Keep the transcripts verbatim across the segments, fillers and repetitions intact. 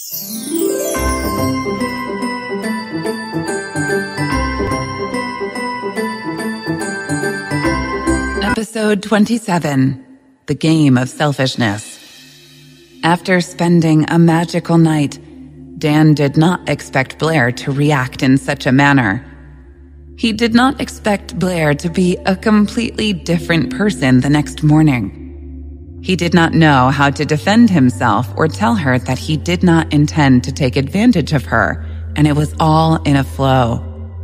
Episode twenty-seven, The Game of Selfishness. After spending a magical night, Dan did not expect Blair to react in such a manner. He did not expect Blair to be a completely different person the next morning. He did not know how to defend himself or tell her that he did not intend to take advantage of her, and it was all in a flow.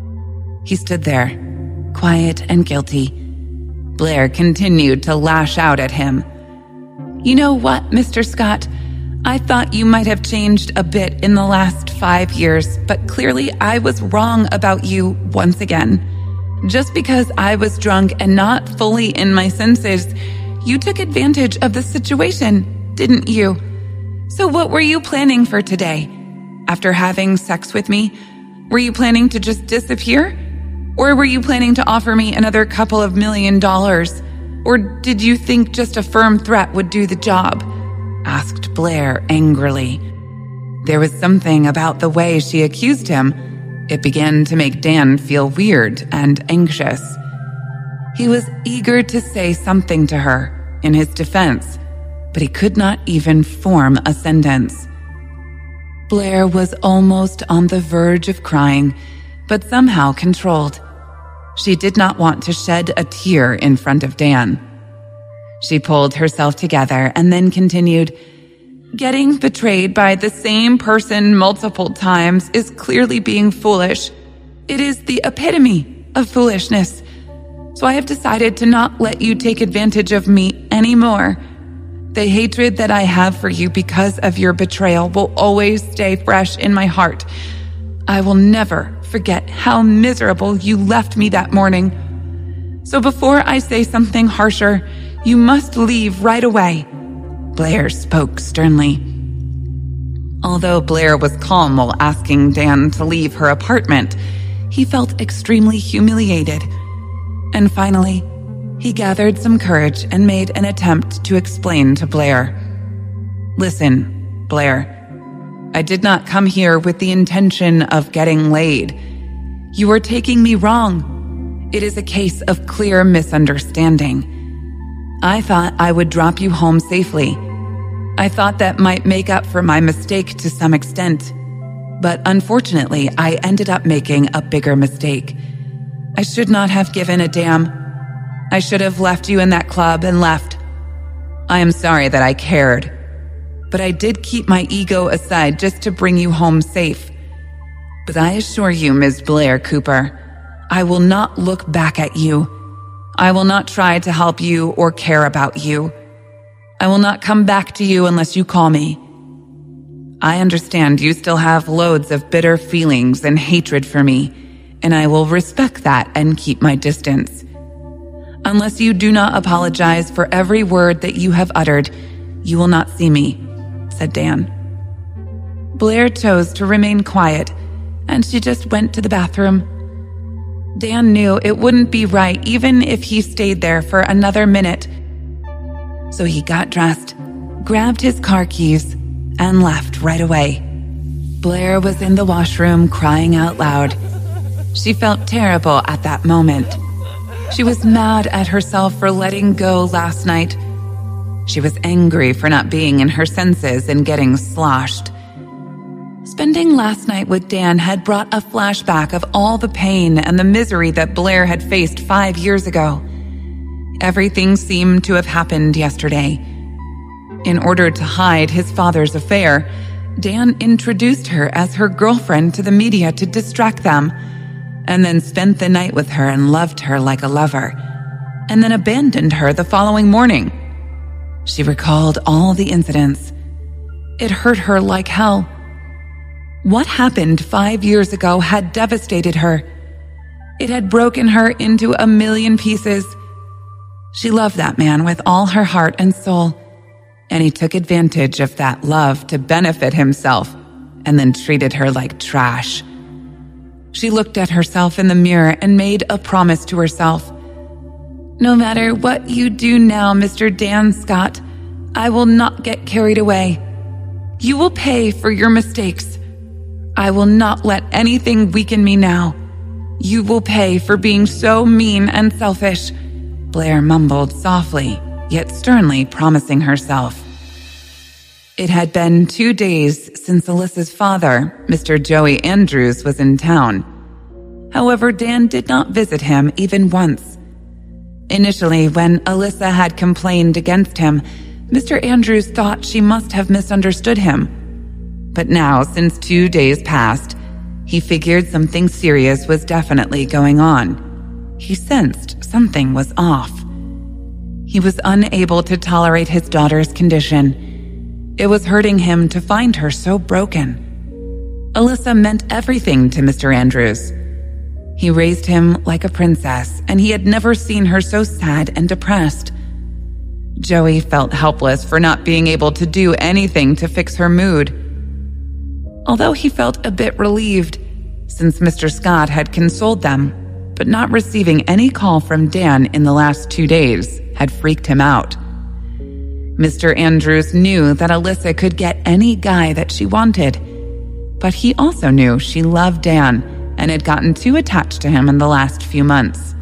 He stood there, quiet and guilty. Blair continued to lash out at him. "You know what, Mister Scott? I thought you might have changed a bit in the last five years, but clearly I was wrong about you once again. Just because I was drunk and not fully in my senses, you took advantage of the situation, didn't you? So what were you planning for today? After having sex with me, were you planning to just disappear? Or were you planning to offer me another couple of million dollars? Or did you think just a firm threat would do the job?" asked Blair angrily. There was something about the way she accused him. It began to make Dan feel weird and anxious. He was eager to say something to her in his defense, but he could not even form a sentence. Blair was almost on the verge of crying, but somehow controlled. She did not want to shed a tear in front of Dan. She pulled herself together and then continued, "Getting betrayed by the same person multiple times is clearly being foolish. It is the epitome of foolishness. So I have decided to not let you take advantage of me anymore. The hatred that I have for you because of your betrayal will always stay fresh in my heart. I will never forget how miserable you left me that morning. So before I say something harsher, you must leave right away." Blair spoke sternly. Although Blair was calm while asking Dan to leave her apartment, he felt extremely humiliated. And finally, he gathered some courage and made an attempt to explain to Blair. "Listen, Blair, I did not come here with the intention of getting laid. You are taking me wrong. It is a case of clear misunderstanding. I thought I would drop you home safely. I thought that might make up for my mistake to some extent. But unfortunately, I ended up making a bigger mistake. I should not have given a damn. I should have left you in that club and left. I am sorry that I cared. But I did keep my ego aside just to bring you home safe. But I assure you, Miz Blair Cooper, I will not look back at you. I will not try to help you or care about you. I will not come back to you unless you call me. I understand you still have loads of bitter feelings and hatred for me, and I will respect that and keep my distance. Unless you do not apologize for every word that you have uttered, you will not see me," said Dan. Blair chose to remain quiet, and she just went to the bathroom. Dan knew it wouldn't be right even if he stayed there for another minute. So he got dressed, grabbed his car keys, and left right away. Blair was in the washroom crying out loud. She felt terrible at that moment. She was mad at herself for letting go last night. She was angry for not being in her senses and getting sloshed. Spending last night with Dan had brought a flashback of all the pain and the misery that Blair had faced five years ago. Everything seemed to have happened yesterday. In order to hide his father's affair, Dan introduced her as her girlfriend to the media to distract them, and then spent the night with her and loved her like a lover, and then abandoned her the following morning. She recalled all the incidents. It hurt her like hell. What happened five years ago had devastated her. It had broken her into a million pieces. She loved that man with all her heart and soul, and he took advantage of that love to benefit himself and then treated her like trash. She looked at herself in the mirror and made a promise to herself. "No matter what you do now, Mister Dan Scott, I will not get carried away. You will pay for your mistakes. I will not let anything weaken me now. You will pay for being so mean and selfish, Blair mumbled softly, yet sternly promising herself. It had been two days since Alyssa's father, Mister Joey Andrews, was in town. However, Dan did not visit him even once. Initially, when Alyssa had complained against him, Mister Andrews thought she must have misunderstood him. But now, since two days passed, he figured something serious was definitely going on. He sensed something was off. He was unable to tolerate his daughter's condition. It was hurting him to find her so broken. Alyssa meant everything to Mister Andrews. He raised him like a princess, and he had never seen her so sad and depressed. Joey felt helpless for not being able to do anything to fix her mood. Although he felt a bit relieved, since Mister Scott had consoled them, but not receiving any call from Dan in the last two days had freaked him out. Mister Andrews knew that Alyssa could get any guy that she wanted, but he also knew she loved Dan and had gotten too attached to him in the last few months.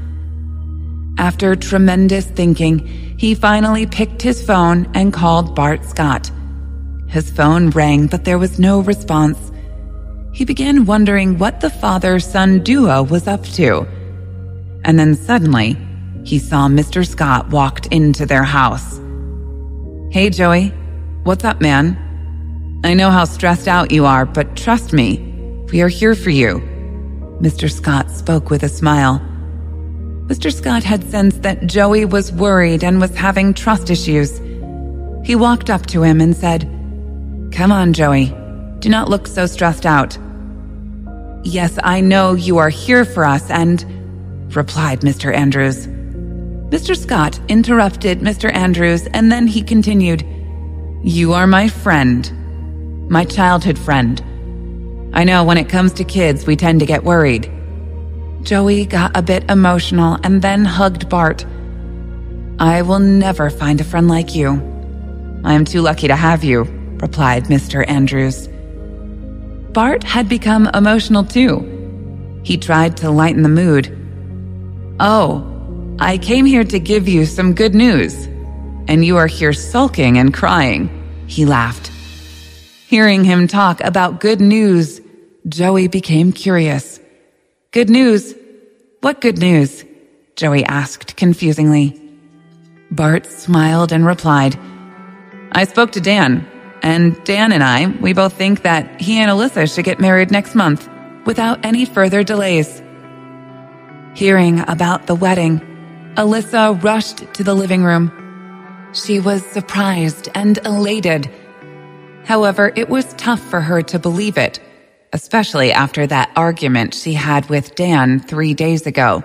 After tremendous thinking, he finally picked his phone and called Bart Scott. His phone rang, but there was no response. He began wondering what the father-son duo was up to. And then suddenly, he saw Mister Scott walked into their house. "Hey, Joey. What's up, man? I know how stressed out you are, but trust me, we are here for you." Mister Scott spoke with a smile. Mister Scott had sensed that Joey was worried and was having trust issues. He walked up to him and said, "Come on, Joey. Do not look so stressed out." "Yes, I know you are here for us and," replied Mister Andrews. Mister Scott interrupted Mister Andrews, and then he continued, "You are my friend, my childhood friend. I know when it comes to kids, we tend to get worried." Joey got a bit emotional and then hugged Bart. "I will never find a friend like you. I am too lucky to have you," replied Mister Andrews. Bart had become emotional too. He tried to lighten the mood. "Oh, I came here to give you some good news, and you are here sulking and crying," he laughed. Hearing him talk about good news, Joey became curious. "Good news? What good news?" Joey asked confusingly. Bart smiled and replied, "I spoke to Dan, and Dan and I, we both think that he and Alyssa should get married next month, without any further delays." Hearing about the wedding, Alyssa rushed to the living room. She was surprised and elated. However, it was tough for her to believe it, especially after that argument she had with Dan three days ago.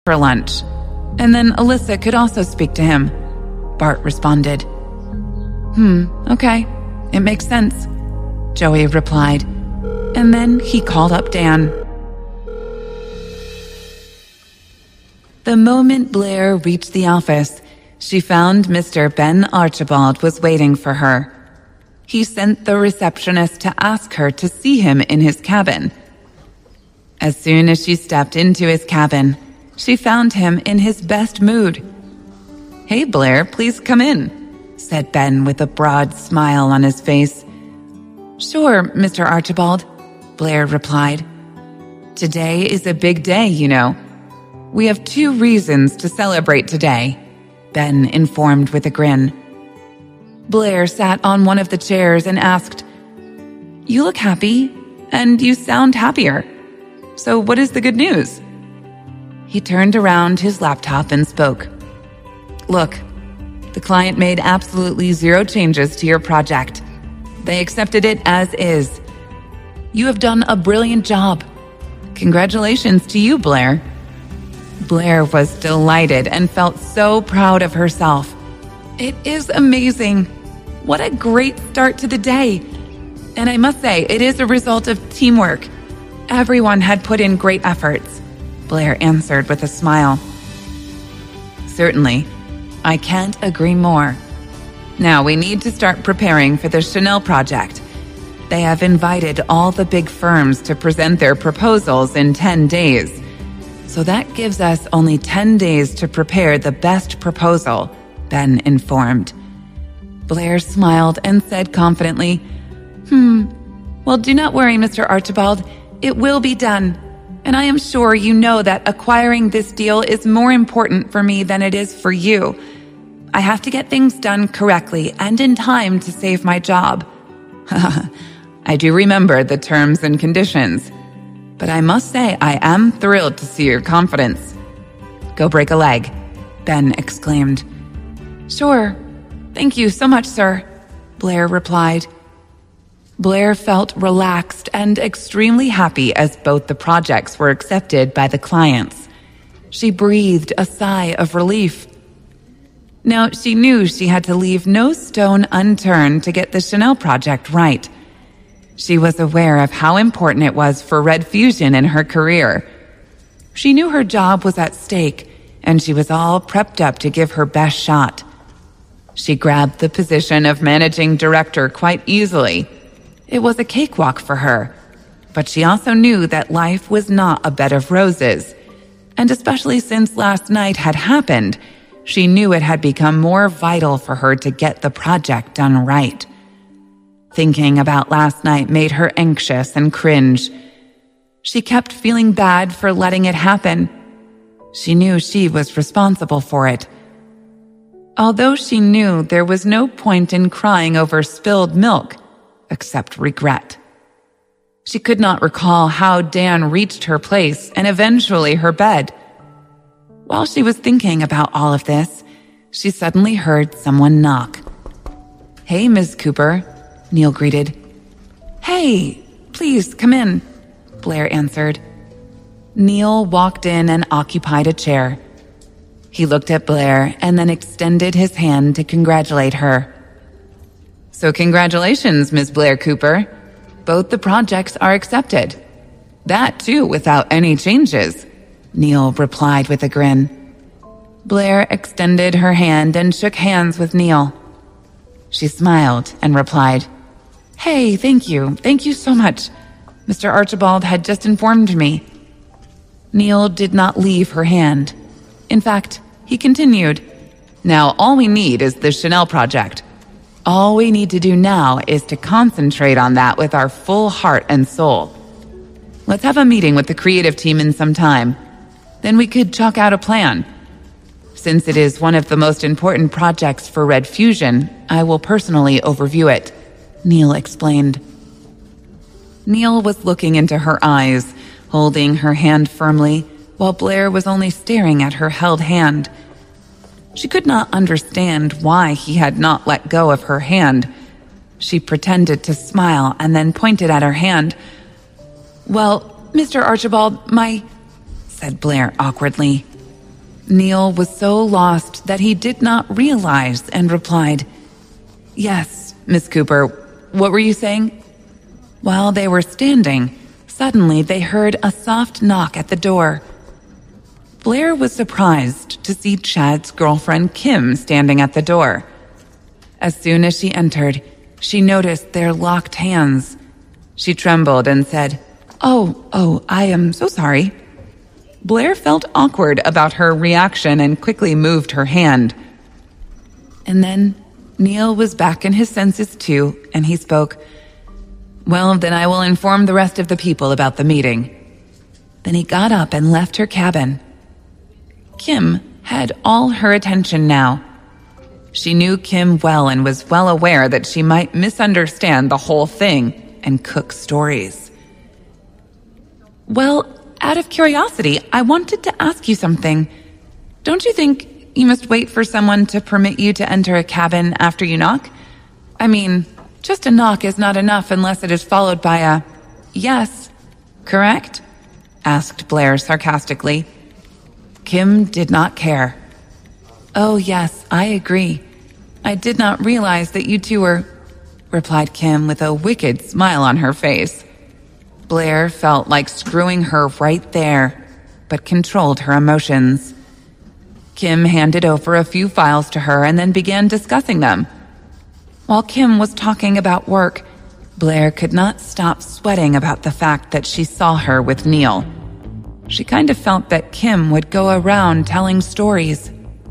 for lunch, and then Alyssa could also speak to him, Bart responded. Hmm, okay, it makes sense, Joey replied, and then he called up Dan. The moment Blair reached the office, she found Mister Ben Archibald was waiting for her. He sent the receptionist to ask her to see him in his cabin. As soon as she stepped into his cabin, she found him in his best mood. "Hey, Blair, please come in," said Ben with a broad smile on his face. "Sure, Mister Archibald," Blair replied. "Today is a big day, you know. We have two reasons to celebrate today," Ben informed with a grin. Blair sat on one of the chairs and asked, "You look happy, and you sound happier. So what is the good news?" He turned around his laptop and spoke. "Look, the client made absolutely zero changes to your project. They accepted it as is. You have done a brilliant job. Congratulations to you, Blair." Blair was delighted and felt so proud of herself. "It is amazing. What a great start to the day. And I must say, it is a result of teamwork. Everyone had put in great efforts," Blair answered with a smile. "Certainly. I can't agree more. Now we need to start preparing for the Chanel project. They have invited all the big firms to present their proposals in ten days. So that gives us only ten days to prepare the best proposal," Ben informed. Blair smiled and said confidently, Hmm, well, do not worry, Mister Archibald. It will be done. And I am sure you know that acquiring this deal is more important for me than it is for you. I have to get things done correctly and in time to save my job." "I do remember the terms and conditions. But I must say I am thrilled to see your confidence." "Go break a leg," Ben exclaimed. "Sure. Thank you so much, sir," Blair replied. Blair felt relaxed and extremely happy as both the projects were accepted by the clients. She breathed a sigh of relief. Now, she knew she had to leave no stone unturned to get the Chanel project right. She was aware of how important it was for Red Fusion in her career. She knew her job was at stake, and she was all prepped up to give her best shot. She grabbed the position of managing director quite easily. It was a cakewalk for her, but she also knew that life was not a bed of roses. And especially since last night had happened, she knew it had become more vital for her to get the project done right. Thinking about last night made her anxious and cringe. She kept feeling bad for letting it happen. She knew she was responsible for it. Although she knew there was no point in crying over spilled milk, except regret. She could not recall how Dan reached her place and eventually her bed. While she was thinking about all of this, she suddenly heard someone knock. "Hey, Miz Cooper," Neil greeted. "Hey, please come in," Blair answered. Neil walked in and occupied a chair. He looked at Blair and then extended his hand to congratulate her. "So congratulations, Miz Blair Cooper. Both the projects are accepted. That too without any changes," Neil replied with a grin. Blair extended her hand and shook hands with Neil. She smiled and replied, "Hey, thank you. Thank you so much. Mister Archibald had just informed me." Neil did not leave her hand. In fact, he continued, "Now all we need is the Chanel project. All we need to do now is to concentrate on that with our full heart and soul. Let's have a meeting with the creative team in some time. Then we could chalk out a plan. Since it is one of the most important projects for Red Fusion, I will personally overview it," Neil explained. Neil was looking into her eyes, holding her hand firmly, while Blair was only staring at her held hand. She could not understand why he had not let go of her hand. She pretended to smile and then pointed at her hand. "Well, Mister Archibald, my..." said Blair awkwardly. Neil was so lost that he did not realize and replied, "Yes, Miss Cooper, what were you saying?" While they were standing, suddenly they heard a soft knock at the door. Blair was surprised to see Chad's girlfriend Kim standing at the door. As soon as she entered, she noticed their locked hands. She trembled and said, "Oh, oh, I am so sorry." Blair felt awkward about her reaction and quickly moved her hand. And then Neil was back in his senses too, and he spoke, "Well, then I will inform the rest of the people about the meeting." Then he got up and left her cabin. Kim had all her attention now. She knew Kim well and was well aware that she might misunderstand the whole thing and cook stories. "Well, out of curiosity, I wanted to ask you something. Don't you think you must wait for someone to permit you to enter a cabin after you knock? I mean, just a knock is not enough unless it is followed by a yes, correct?" asked Blair sarcastically. Kim did not care. "Oh, yes, I agree. I did not realize that you two were," replied Kim with a wicked smile on her face. Blair felt like screwing her right there, but controlled her emotions. Kim handed over a few files to her and then began discussing them. While Kim was talking about work, Blair could not stop sweating about the fact that she saw her with Neil. She kind of felt that Kim would go around telling stories.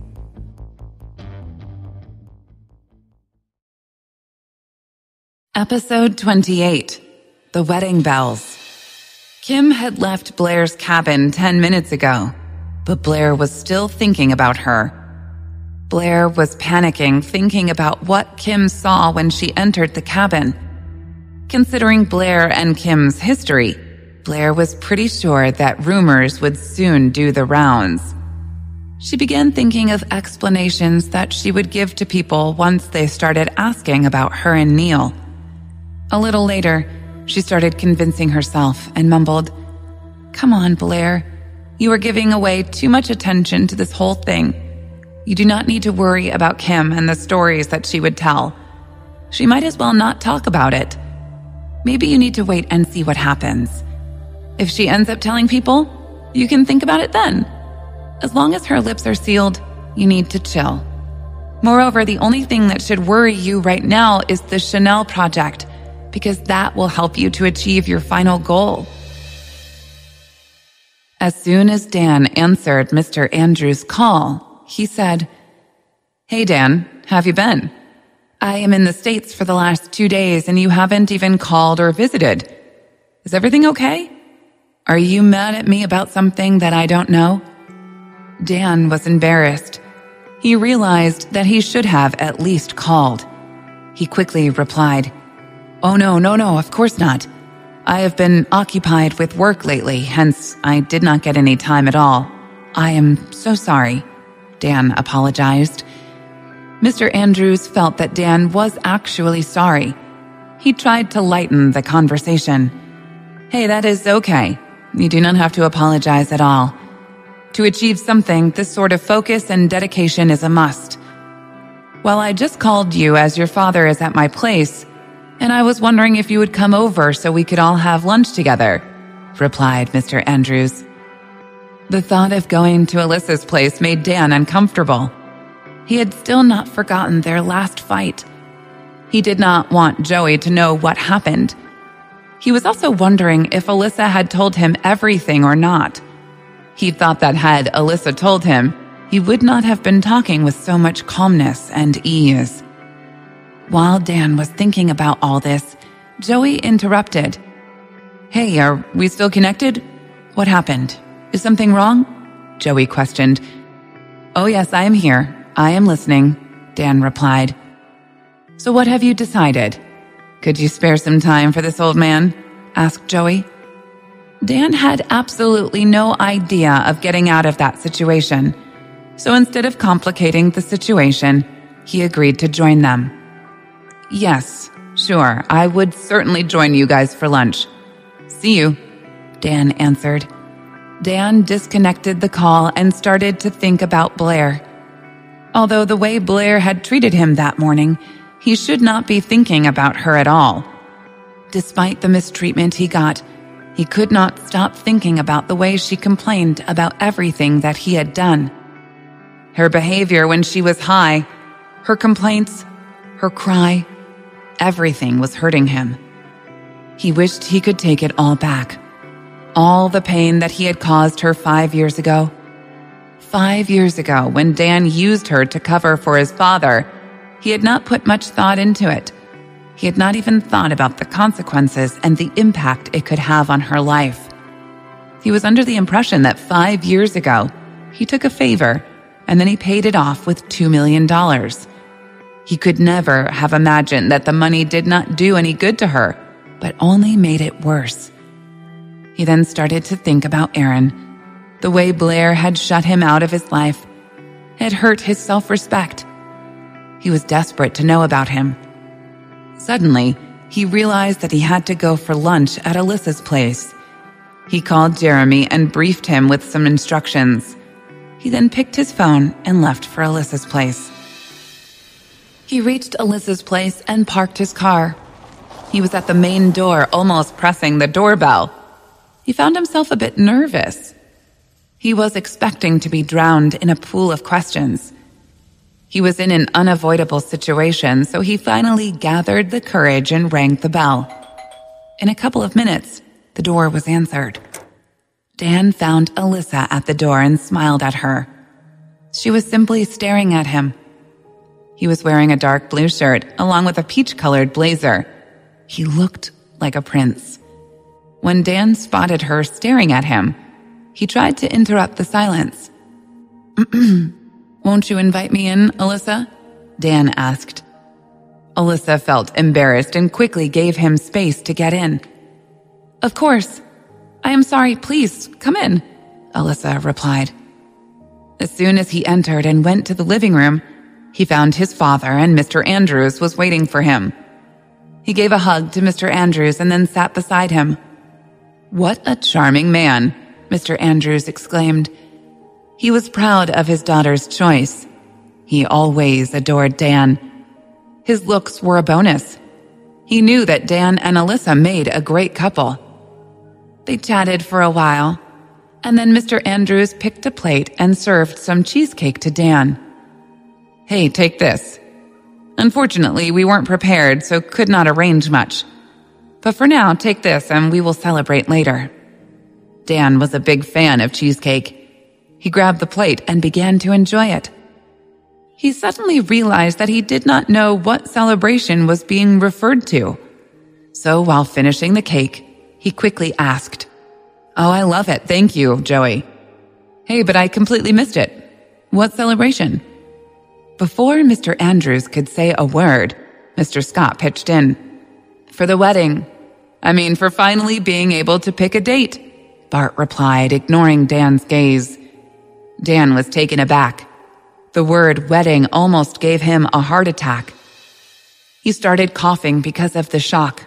Episode twenty-eight. The Wedding Bells. Kim had left Blair's cabin ten minutes ago, but Blair was still thinking about her. Blair was panicking, thinking about what Kim saw when she entered the cabin. Considering Blair and Kim's history, Blair was pretty sure that rumors would soon do the rounds. She began thinking of explanations that she would give to people once they started asking about her and Neil. A little later, she started convincing herself and mumbled, "Come on, Blair. You are giving away too much attention to this whole thing. You do not need to worry about Kim and the stories that she would tell. She might as well not talk about it. Maybe you need to wait and see what happens. If she ends up telling people, you can think about it then. As long as her lips are sealed, you need to chill. Moreover, the only thing that should worry you right now is the Chanel project, because that will help you to achieve your final goal." As soon as Dan answered Mister Andrews' call, he said, "Hey Dan, have you been? I am in the States for the last two days and you haven't even called or visited. Is everything okay? Are you mad at me about something that I don't know?" Dan was embarrassed. He realized that he should have at least called. He quickly replied, "Oh no, no, no, of course not. I have been occupied with work lately, hence I did not get any time at all. I am so sorry," Dan apologized. Mister Andrews felt that Dan was actually sorry. He tried to lighten the conversation. "Hey, that is okay. You do not have to apologize at all. To achieve something, this sort of focus and dedication is a must. Well, I just called you as your father is at my place, and I was wondering if you would come over so we could all have lunch together," replied Mister Andrews. The thought of going to Alyssa's place made Dan uncomfortable. He had still not forgotten their last fight. He did not want Joey to know what happened. He was also wondering if Alyssa had told him everything or not. He thought that had Alyssa told him, he would not have been talking with so much calmness and ease. While Dan was thinking about all this, Joey interrupted. "Hey, are we still connected? What happened? Is something wrong?" Joey questioned. "Oh yes, I am here. I am listening," Dan replied. "So what have you decided? Could you spare some time for this old man?" asked Joey. Dan had absolutely no idea of getting out of that situation. So instead of complicating the situation, he agreed to join them. "Yes, sure, I would certainly join you guys for lunch. See you," Dan answered. Dan disconnected the call and started to think about Blair. Although the way Blair had treated him that morning, he should not be thinking about her at all. Despite the mistreatment he got, he could not stop thinking about the way she complained about everything that he had done. Her behavior when she was high, her complaints, her cry, everything was hurting him. He wished he could take it all back. All the pain that he had caused her five years ago. Five years ago, when Dan used her to cover for his father, he had not put much thought into it. He had not even thought about the consequences and the impact it could have on her life. He was under the impression that five years ago, he took a favor and then he paid it off with two million dollars. He could never have imagined that the money did not do any good to her, but only made it worse. He then started to think about Aaron. The way Blair had shut him out of his life had hurt his self-respect. He was desperate to know about him. Suddenly, he realized that he had to go for lunch at Alyssa's place. He called Jeremy and briefed him with some instructions. He then picked his phone and left for Alyssa's place. He reached Alyssa's place and parked his car. He was at the main door, almost pressing the doorbell. He found himself a bit nervous. He was expecting to be drowned in a pool of questions. He was in an unavoidable situation, so he finally gathered the courage and rang the bell. In a couple of minutes, the door was answered. Dan found Alyssa at the door and smiled at her. She was simply staring at him. He was wearing a dark blue shirt along with a peach-colored blazer. He looked like a prince. When Dan spotted her staring at him, he tried to interrupt the silence. "Won't you invite me in, Alyssa?" Dan asked. Alyssa felt embarrassed and quickly gave him space to get in. "Of course. I am sorry, please, come in," Alyssa replied. As soon as he entered and went to the living room, he found his father and Mister Andrews was waiting for him. He gave a hug to Mister Andrews and then sat beside him. "What a charming man," Mister Andrews exclaimed. He was proud of his daughter's choice. He always adored Dan. His looks were a bonus. He knew that Dan and Alyssa made a great couple. They chatted for a while, and then Mister Andrews picked a plate and served some cheesecake to Dan. "Hey, take this. Unfortunately, we weren't prepared, so could not arrange much. But for now, take this and we will celebrate later." Dan was a big fan of cheesecake. He grabbed the plate and began to enjoy it. He suddenly realized that he did not know what celebration was being referred to. So while finishing the cake, he quickly asked, "Oh, I love it. Thank you, Joey." "Hey, but I completely missed it. What celebration?" Before Mister Andrews could say a word, Mister Scott pitched in. "For the wedding. I mean, for finally being able to pick a date," Bart replied, ignoring Dan's gaze. Dan was taken aback. The word wedding almost gave him a heart attack. He started coughing because of the shock.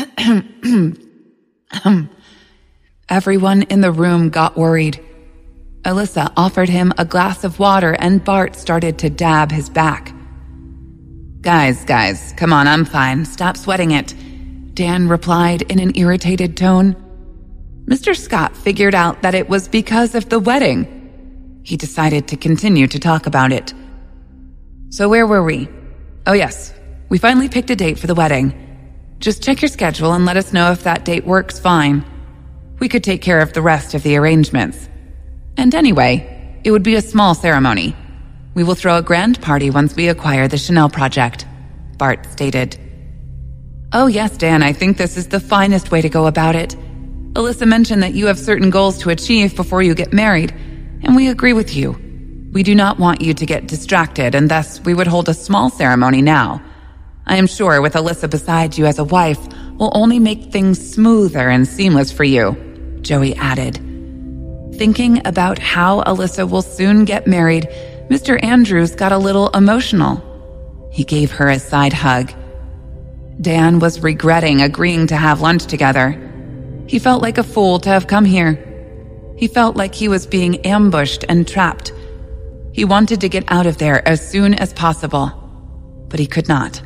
Everyone in the room got worried. Alyssa offered him a glass of water and Bart started to dab his back. "Guys, guys, come on, I'm fine. Stop sweating it," Dan replied in an irritated tone. Mister Scott figured out that it was because of the wedding. He decided to continue to talk about it. "So where were we? Oh yes, we finally picked a date for the wedding. Just check your schedule and let us know if that date works fine. We could take care of the rest of the arrangements. And anyway, it would be a small ceremony. We will throw a grand party once we acquire the Chanel project," Bart stated. "Oh yes, Dan, I think this is the finest way to go about it. Alyssa mentioned that you have certain goals to achieve before you get married, and we agree with you. We do not want you to get distracted, and thus we would hold a small ceremony now. I am sure with Alyssa beside you as a wife will only make things smoother and seamless for you," Joey added. Thinking about how Alyssa will soon get married, Mister Andrews got a little emotional. He gave her a side hug. Dan was regretting agreeing to have lunch together. He felt like a fool to have come here. He felt like he was being ambushed and trapped. He wanted to get out of there as soon as possible, but he could not.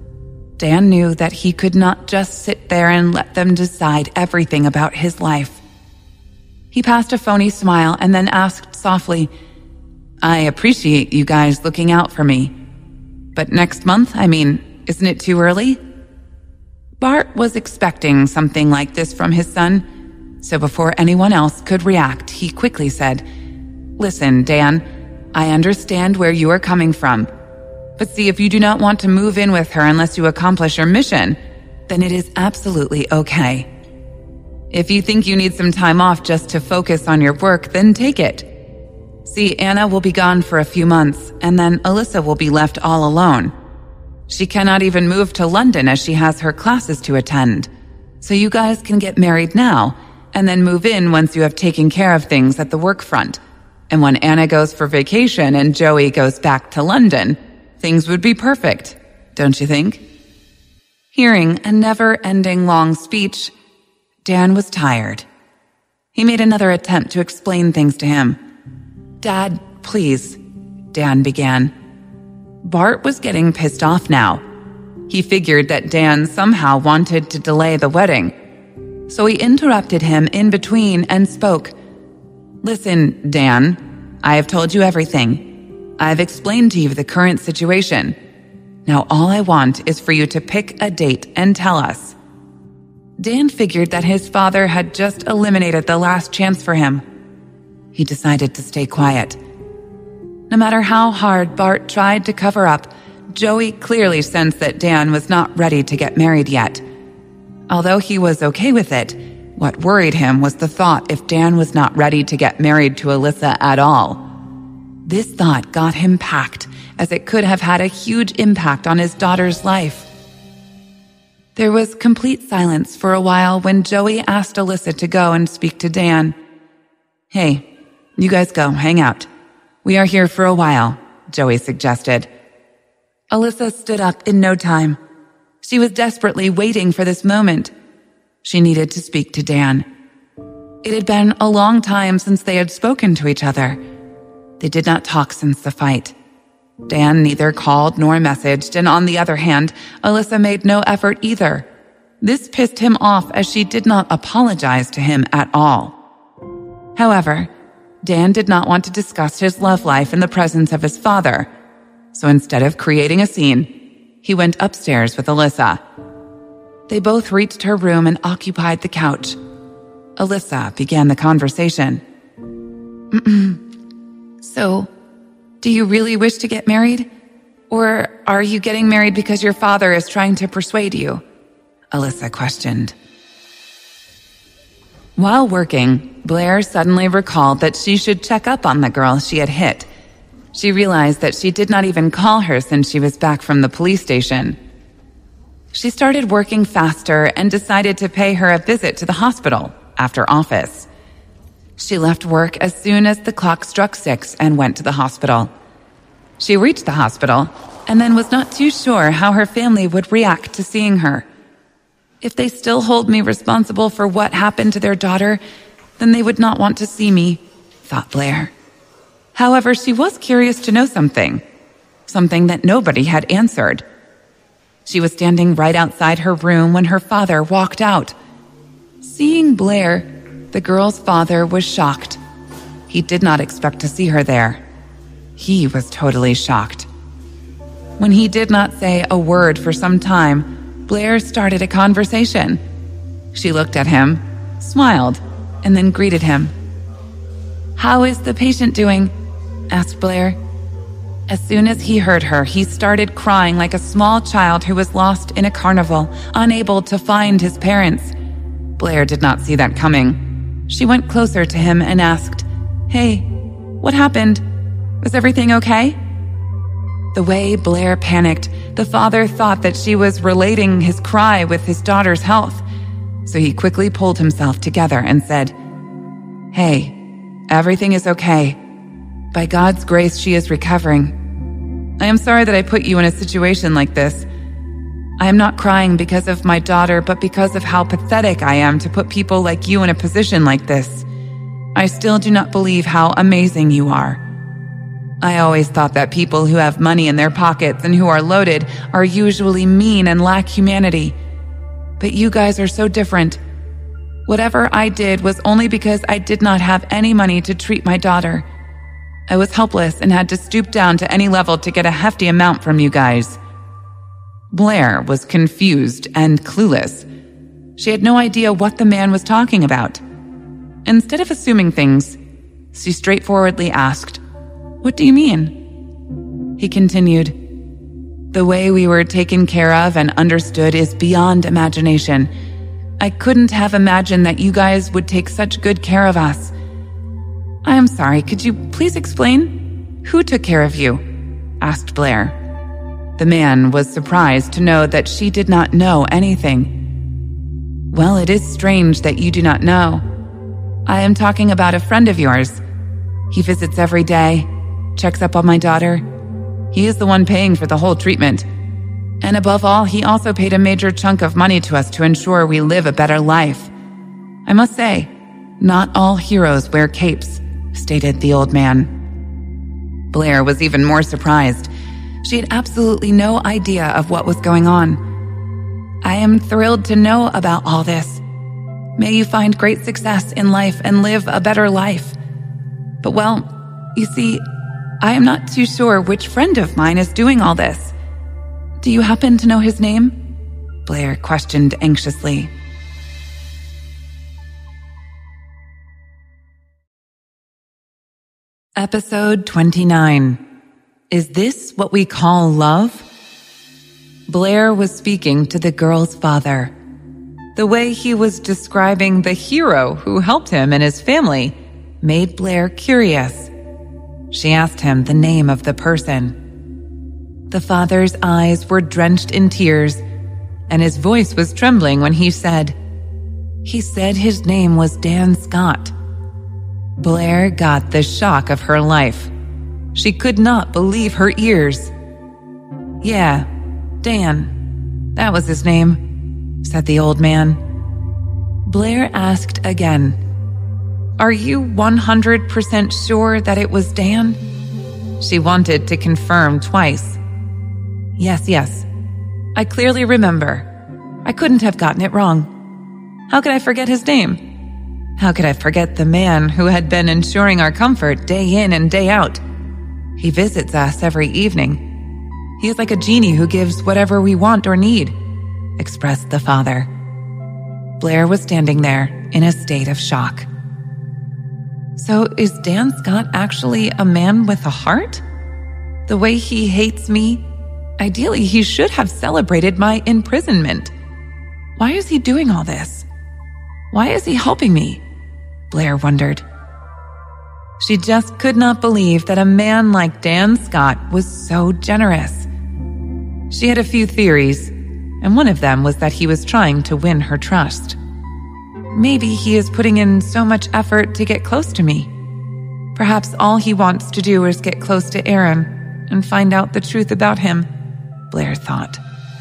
Dan knew that he could not just sit there and let them decide everything about his life. He passed a phony smile and then asked softly, "I appreciate you guys looking out for me. But next month, I mean, isn't it too early?" Bart was expecting something like this from his son, so before anyone else could react, he quickly said, "Listen, Dan, I understand where you are coming from. But see, if you do not want to move in with her unless you accomplish your mission, then it is absolutely okay. If you think you need some time off just to focus on your work, then take it. See, Anna will be gone for a few months, and then Alyssa will be left all alone. She cannot even move to London as she has her classes to attend. So you guys can get married now, and then move in once you have taken care of things at the work front. And when Anna goes for vacation and Joey goes back to London, things would be perfect, don't you think?" Hearing a never-ending long speech, Dan was tired. He made another attempt to explain things to him. "Dad, please," Dan began. Bart was getting pissed off now. He figured that Dan somehow wanted to delay the wedding, so he interrupted him in between and spoke. "Listen, Dan, I have told you everything. I've explained to you the current situation. Now all I want is for you to pick a date and tell us." Dan figured that his father had just eliminated the last chance for him. He decided to stay quiet. No matter how hard Bart tried to cover up, Joey clearly sensed that Dan was not ready to get married yet. Although he was okay with it, what worried him was the thought if Dan was not ready to get married to Alyssa at all. This thought got him packed, as it could have had a huge impact on his daughter's life. There was complete silence for a while when Joey asked Alyssa to go and speak to Dan. "Hey, you guys go, hang out. We are here for a while," Joey suggested. Alyssa stood up in no time. She was desperately waiting for this moment. She needed to speak to Dan. It had been a long time since they had spoken to each other. They did not talk since the fight. Dan neither called nor messaged, and on the other hand, Alyssa made no effort either. This pissed him off as she did not apologize to him at all. However, Dan did not want to discuss his love life in the presence of his father, so instead of creating a scene, he went upstairs with Alyssa. They both reached her room and occupied the couch. Alyssa began the conversation. "So, do you really wish to get married? Or are you getting married because your father is trying to persuade you?" Alyssa questioned. While working, Blair suddenly recalled that she should check up on the girl she had hit. She realized that she did not even call her since she was back from the police station. She started working faster and decided to pay her a visit to the hospital after office. She left work as soon as the clock struck six and went to the hospital. She reached the hospital and then was not too sure how her family would react to seeing her. If they still hold me responsible for what happened to their daughter, then they would not want to see me, thought Blair. However, she was curious to know something, something that nobody had answered. She was standing right outside her room when her father walked out. Seeing Blair, the girl's father was shocked. He did not expect to see her there. He was totally shocked. When he did not say a word for some time, Blair started a conversation. She looked at him, smiled, and then greeted him. "How is the patient doing?" asked Blair. As soon as he heard her, he started crying like a small child who was lost in a carnival, unable to find his parents. Blair did not see that coming. She went closer to him and asked, "Hey, what happened? Was everything okay?" The way Blair panicked, the father thought that she was relating his cry with his daughter's health, so he quickly pulled himself together and said, "Hey, everything is okay. By God's grace, she is recovering. I am sorry that I put you in a situation like this. I am not crying because of my daughter, but because of how pathetic I am to put people like you in a position like this. I still do not believe how amazing you are. I always thought that people who have money in their pockets and who are loaded are usually mean and lack humanity. But you guys are so different. Whatever I did was only because I did not have any money to treat my daughter. I was helpless and had to stoop down to any level to get a hefty amount from you guys." Blair was confused and clueless. She had no idea what the man was talking about. Instead of assuming things, she straightforwardly asked, "What do you mean?" He continued, "The way we were taken care of and understood is beyond imagination. I couldn't have imagined that you guys would take such good care of us." "I am sorry, could you please explain? Who took care of you?" asked Blair. The man was surprised to know that she did not know anything. "Well, it is strange that you do not know. I am talking about a friend of yours. He visits every day, checks up on my daughter. He is the one paying for the whole treatment. And above all, he also paid a major chunk of money to us to ensure we live a better life. I must say, not all heroes wear capes," stated the old man. Blair was even more surprised. She had absolutely no idea of what was going on. "I am thrilled to know about all this. May you find great success in life and live a better life. But well, you see, I am not too sure which friend of mine is doing all this. Do you happen to know his name?" Blair questioned anxiously. Episode twenty-nine. Is this what we call love? Blair was speaking to the girl's father. The way he was describing the hero who helped him and his family made Blair curious. She asked him the name of the person. The father's eyes were drenched in tears, and his voice was trembling when he said, "He said his name was Dan Scott." Blair got the shock of her life. She could not believe her ears. "Yeah, Dan. That was his name," said the old man. Blair asked again, "Are you one hundred percent sure that it was Dan?" She wanted to confirm twice. "Yes, yes. I clearly remember. I couldn't have gotten it wrong. How could I forget his name? How could I forget the man who had been ensuring our comfort day in and day out? He visits us every evening. He is like a genie who gives whatever we want or need," expressed the father. Blair was standing there in a state of shock. "So is Dan Scott actually a man with a heart? The way he hates me, ideally he should have celebrated my imprisonment. Why is he doing all this? Why is he helping me?" Blair wondered. She just could not believe that a man like Dan Scott was so generous. She had a few theories, and one of them was that he was trying to win her trust. Maybe he is putting in so much effort to get close to me. Perhaps all he wants to do is get close to Aaron and find out the truth about him, Blair thought.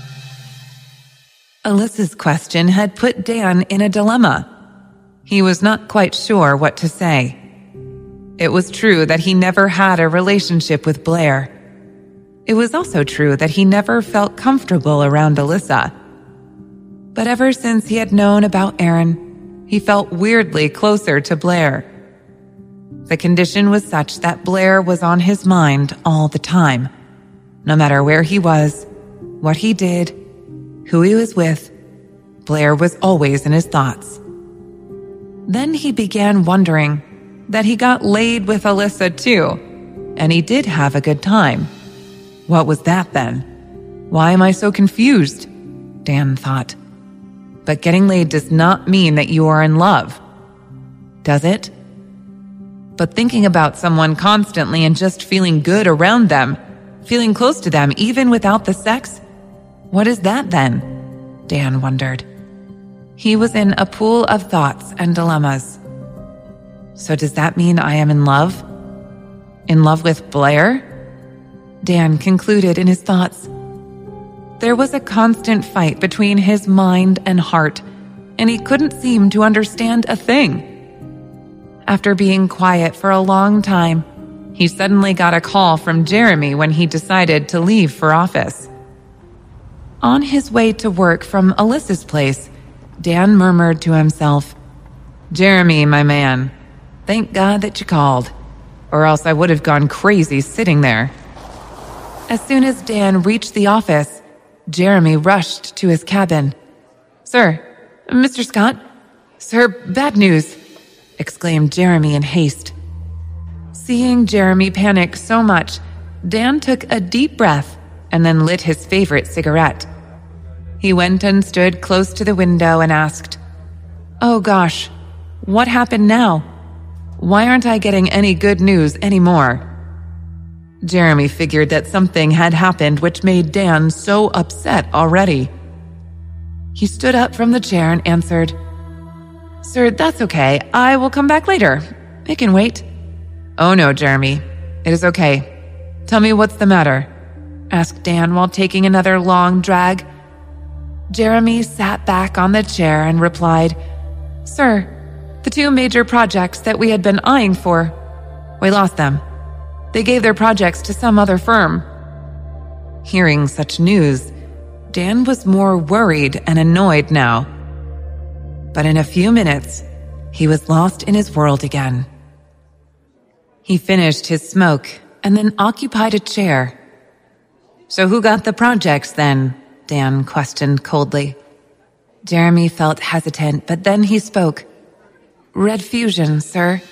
Alyssa's question had put Dan in a dilemma. He was not quite sure what to say. It was true that he never had a relationship with Blair. It was also true that he never felt comfortable around Alyssa. But ever since he had known about Aaron, he felt weirdly closer to Blair. The condition was such that Blair was on his mind all the time. No matter where he was, what he did, who he was with, Blair was always in his thoughts. Then he began wondering that he got laid with Alyssa too, and he did have a good time. What was that then? Why am I so confused? Dan thought. But getting laid does not mean that you are in love, does it? But thinking about someone constantly and just feeling good around them, feeling close to them even without the sex, what is that then? Dan wondered. He was in a pool of thoughts and dilemmas. So does that mean I am in love? In love with Blair? Dan concluded in his thoughts. There was a constant fight between his mind and heart, and he couldn't seem to understand a thing. after being quiet for a long time, he suddenly got a call from Jeremy when he decided to leave for office. On his way to work from Alyssa's place, Dan murmured to himself, "Jeremy, my man, thank God that you called, or else I would have gone crazy sitting there." As soon as Dan reached the office, Jeremy rushed to his cabin. "Sir, Mister Scott, sir, bad news," exclaimed Jeremy in haste. Seeing Jeremy panic so much, Dan took a deep breath and then lit his favorite cigarette. He went and stood close to the window and asked, "Oh gosh, what happened now? Why aren't I getting any good news anymore?" Jeremy figured that something had happened which made Dan so upset already. He stood up from the chair and answered, "Sir, that's okay. I will come back later. It can wait." "Oh no, Jeremy. It is okay. Tell me what's the matter?" asked Dan while taking another long drag. Jeremy sat back on the chair and replied, "Sir, the two major projects that we had been eyeing for, we lost them. They gave their projects to some other firm." Hearing such news, Dan was more worried and annoyed now. But in a few minutes, he was lost in his world again. He finished his smoke and then occupied a chair. "So who got the projects then?" Dan questioned coldly. Jeremy felt hesitant, but then he spoke. "Red Fusion, sir."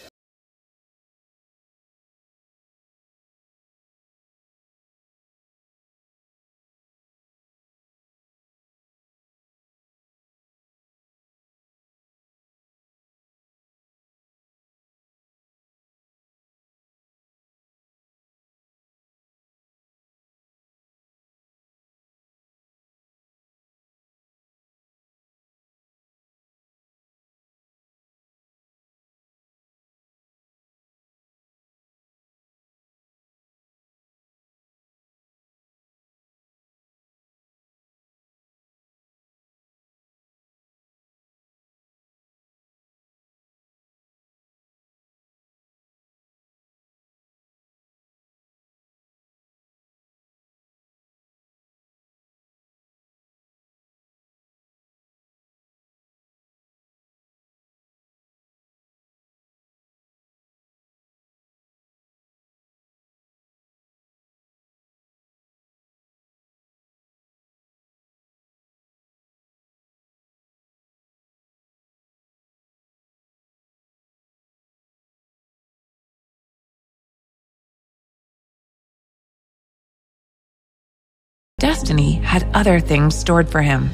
Destiny had other things stored for him.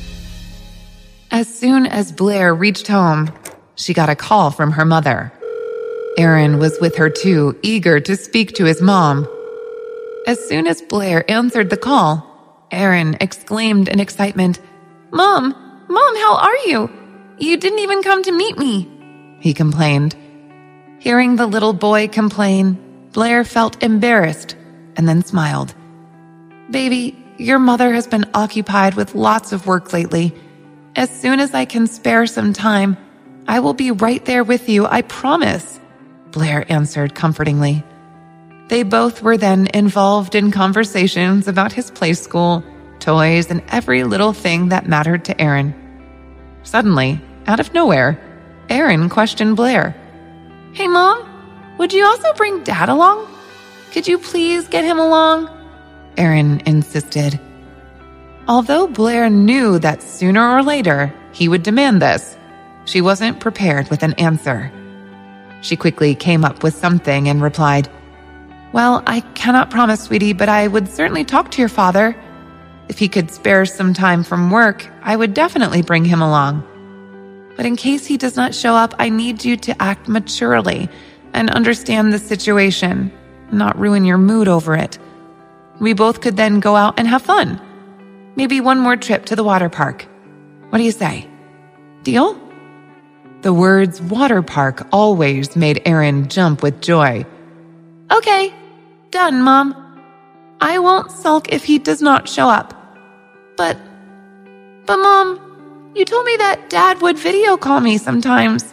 As soon as Blair reached home, she got a call from her mother. Aaron was with her too, eager to speak to his mom. As soon as Blair answered the call, Aaron exclaimed in excitement, "Mom, Mom, how are you? You didn't even come to meet me," he complained. Hearing the little boy complain, Blair felt embarrassed and then smiled. "Baby, your mother has been occupied with lots of work lately. As soon as I can spare some time, I will be right there with you, I promise," Blair answered comfortingly. They both were then involved in conversations about his play school, toys, and every little thing that mattered to Aaron. Suddenly, out of nowhere, Aaron questioned Blair. "Hey, Mom, would you also bring Dad along? Could you please get him along?" Aaron insisted. Although Blair knew that sooner or later he would demand this, she wasn't prepared with an answer. She quickly came up with something and replied, "Well, I cannot promise, sweetie, but I would certainly talk to your father. If he could spare some time from work, I would definitely bring him along. But in case he does not show up, I need you to act maturely and understand the situation, not ruin your mood over it. We both could then go out and have fun. Maybe one more trip to the water park. What do you say? Deal?" The words water park always made Aaron jump with joy. "Okay, done, Mom. I won't sulk if he does not show up. But, but Mom, you told me that Dad would video call me sometimes.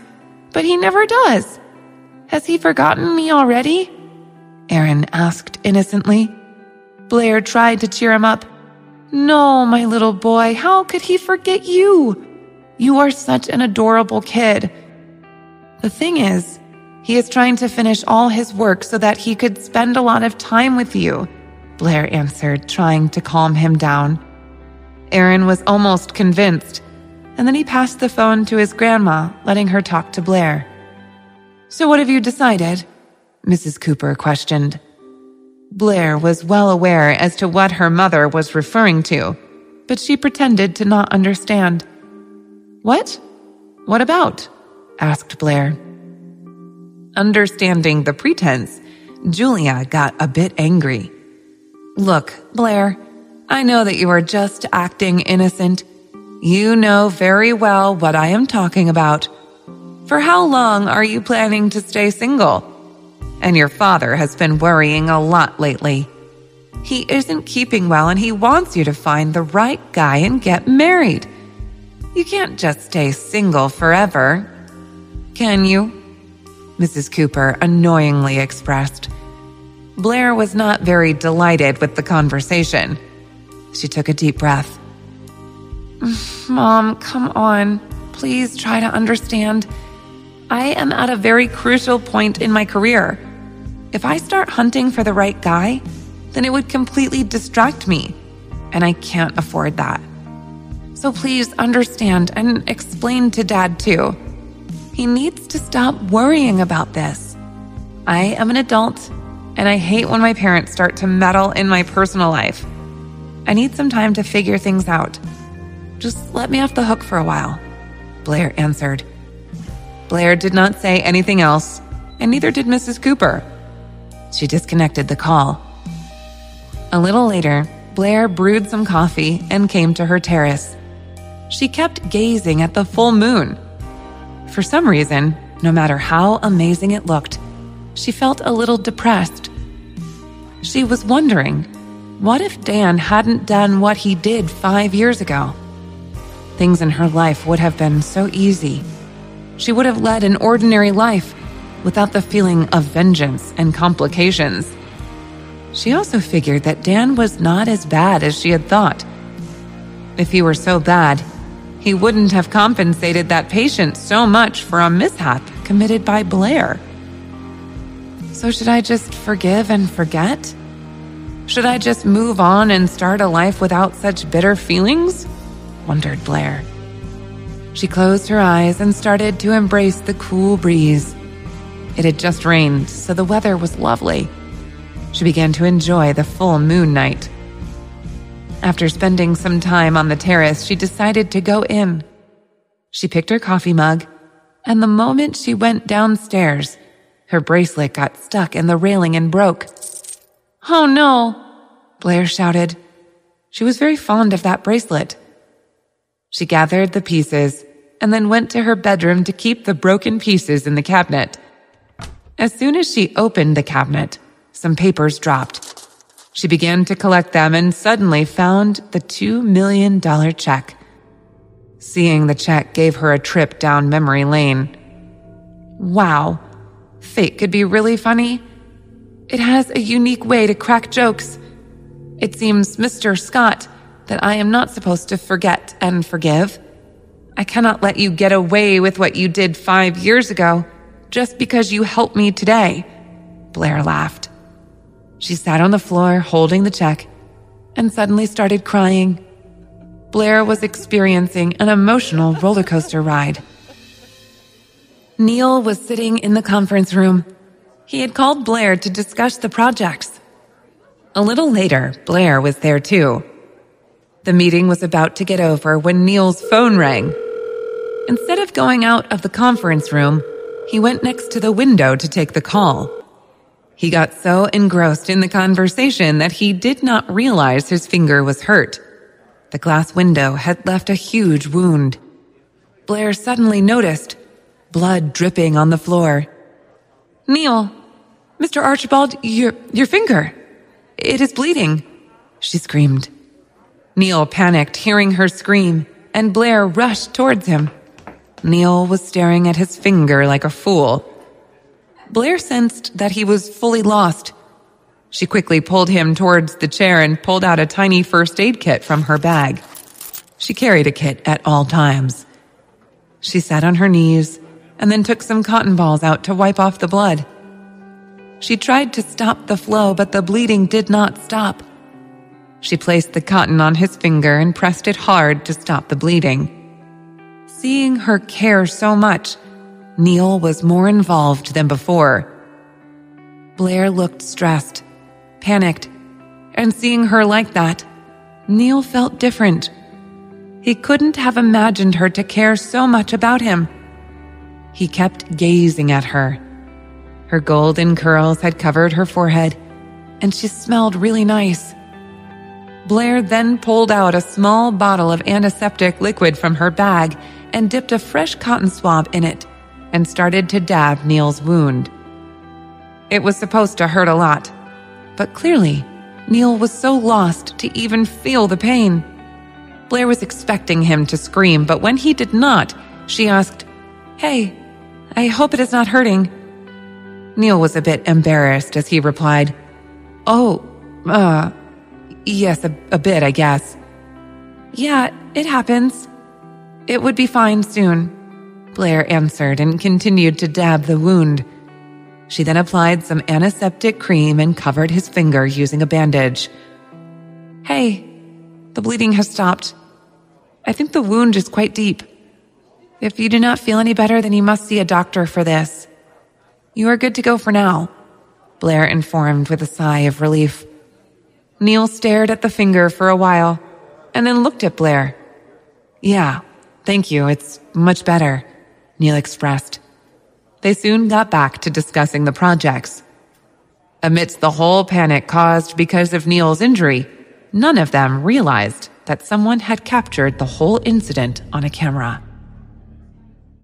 But he never does. Has he forgotten me already? Aaron asked innocently. Blair tried to cheer him up. No, my little boy, how could he forget you? You are such an adorable kid. The thing is, he is trying to finish all his work so that he could spend a lot of time with you, Blair answered, trying to calm him down. Aaron was almost convinced, and then he passed the phone to his grandma, letting her talk to Blair. So what have you decided? Missus Cooper questioned. Blair was well aware as to what her mother was referring to, but she pretended to not understand. What? What about? Asked Blair. Understanding the pretense, Julia got a bit angry. Look, Blair, I know that you are just acting innocent. You know very well what I am talking about. For how long are you planning to stay single? And your father has been worrying a lot lately. He isn't keeping well and he wants you to find the right guy and get married. You can't just stay single forever, can you? Missus Cooper annoyingly expressed. Blair was not very delighted with the conversation. She took a deep breath. Mom, come on. Please try to understand. I am at a very crucial point in my career. If I start hunting for the right guy, then it would completely distract me, and I can't afford that. So please understand and explain to Dad too. He needs to stop worrying about this. I am an adult, and I hate when my parents start to meddle in my personal life. I need some time to figure things out. Just let me off the hook for a while, Blair answered. Blair did not say anything else, and neither did Missus Cooper. She disconnected the call. A little later, Blair brewed some coffee and came to her terrace. She kept gazing at the full moon. For some reason, no matter how amazing it looked, she felt a little depressed. She was wondering, what if Dan hadn't done what he did five years ago? Things in her life would have been so easy. She would have led an ordinary life without the feeling of vengeance and complications. She also figured that Dan was not as bad as she had thought. If he were so bad, he wouldn't have compensated that patient so much for a mishap committed by Blair. So should I just forgive and forget? Should I just move on and start a life without such bitter feelings? Wondered Blair. She closed her eyes and started to embrace the cool breeze. It had just rained, so the weather was lovely. She began to enjoy the full moon night. After spending some time on the terrace, she decided to go in. She picked her coffee mug, and the moment she went downstairs, her bracelet got stuck in the railing and broke. Oh no, Blair shouted. She was very fond of that bracelet. She gathered the pieces and then went to her bedroom to keep the broken pieces in the cabinet. As soon as she opened the cabinet, some papers dropped. She began to collect them and suddenly found the two million dollar check. Seeing the check gave her a trip down memory lane. Wow, fate could be really funny. It has a unique way to crack jokes. It seems, Mister Scott, that I am not supposed to forget and forgive. I cannot let you get away with what you did five years ago just because you helped me today, Blair laughed. She sat on the floor holding the check and suddenly started crying. Blair was experiencing an emotional roller coaster ride. Neil was sitting in the conference room. He had called Blair to discuss the projects. A little later, Blair was there too. The meeting was about to get over when Neil's phone rang. Instead of going out of the conference room, he went next to the window to take the call. He got so engrossed in the conversation that he did not realize his finger was hurt. The glass window had left a huge wound. Blair suddenly noticed blood dripping on the floor. Neil, Mister Archibald, your, your finger. It is bleeding, she screamed. Neil panicked hearing her scream, and Blair rushed towards him. Neil was staring at his finger like a fool. Blair sensed that he was fully lost. She quickly pulled him towards the chair and pulled out a tiny first aid kit from her bag. She carried a kit at all times. She sat on her knees and then took some cotton balls out to wipe off the blood. She tried to stop the flow, but the bleeding did not stop. She placed the cotton on his finger and pressed it hard to stop the bleeding. Seeing her care so much, Neil was more involved than before. Blair looked stressed, panicked, and seeing her like that, Neil felt different. He couldn't have imagined her to care so much about him. He kept gazing at her. Her golden curls had covered her forehead, and she smelled really nice. Blair then pulled out a small bottle of antiseptic liquid from her bag and dipped a fresh cotton swab in it and started to dab Neil's wound. It was supposed to hurt a lot, but clearly, Neil was so lost to even feel the pain. Blair was expecting him to scream, but when he did not, she asked, "Hey, I hope it is not hurting." Neil was a bit embarrassed as he replied, "Oh, uh, yes, a, a bit, I guess." "Yeah, it happens. It would be fine soon," Blair answered and continued to dab the wound. She then applied some antiseptic cream and covered his finger using a bandage. "Hey, the bleeding has stopped. I think the wound is quite deep. If you do not feel any better, then you must see a doctor for this. You are good to go for now," Blair informed with a sigh of relief. Neil stared at the finger for a while and then looked at Blair. "Yeah, thank you, it's much better," Neil expressed. They soon got back to discussing the projects. Amidst the whole panic caused because of Neil's injury, none of them realized that someone had captured the whole incident on a camera.